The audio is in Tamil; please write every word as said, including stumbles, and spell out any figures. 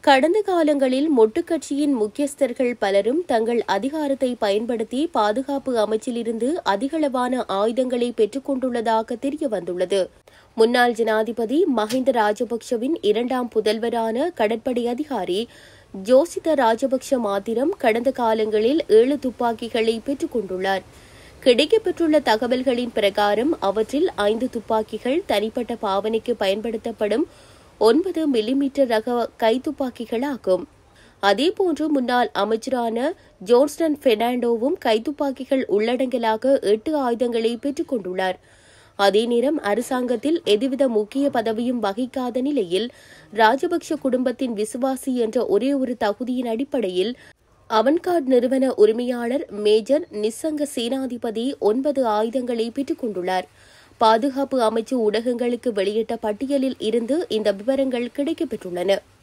கடந்த காலங்களில் மொட்டுக் கட்சியின் முக்கியஸ்தர்கள் பலரும் தங்கள் அதிகாரத்தை பயன்படுத்தி பாதுகாப்பு அமைச்சிலிருந்து அதிகளவான ஆயுதங்களை பெற்றுக் கொண்டுள்ளதாக தெரியவந்துள்ளது. முன்னாள் ஜனாதிபதி மஹிந்த ராஜபக்சவின் இரண்டாம் புதல்வரான கடற்படை அதிகாரி ஜோசித ராஜபக்ஷ மாத்திரம் கடந்த காலங்களில் ஏழு துப்பாக்கிகளை பெற்றுக் கொண்டுள்ளார். கிடைக்கப்பெற்றுள்ள தகவல்களின் பிரகாரம் அவற்றில் ஐந்து துப்பாக்கிகள் தனிப்பட்ட பாவனைக்கு பயன்படுத்தப்படும் ஒன்பது மில்லிமீட்டர் ரக கைத்துப்பாக்கிகளாகும். அதேபோன்று முன்னாள் அமைச்சரான ஜோன்ஸ்டன் பெர்னாண்டோவும் கைத்துப்பாக்கிகள் உள்ளடங்கலாக எட்டு ஆயுதங்களை பெற்றுக் கொண்டுள்ளார். அதே நேரம் அரசாங்கத்தில் எதுவித முக்கிய பதவியும் வகிக்காத நிலையில் ராஜபக்ஷ குடும்பத்தின் விசுவாசி என்ற ஒரே ஒரு தகுதியின் அடிப்படையில் அவன்கார்ட் நிறுவன உரிமையாளர் மேஜர் நிசங்க சேனாதிபதி ஒன்பது ஆயுதங்களை பெற்றுக் கொண்டுள்ளார். பாதுகாப்பு அமைச்சு ஊடகங்களுக்கு வெளியிட்ட பட்டியலில் இருந்து இந்த விவரங்கள் கிடைக்கப்பெற்றுள்ளன.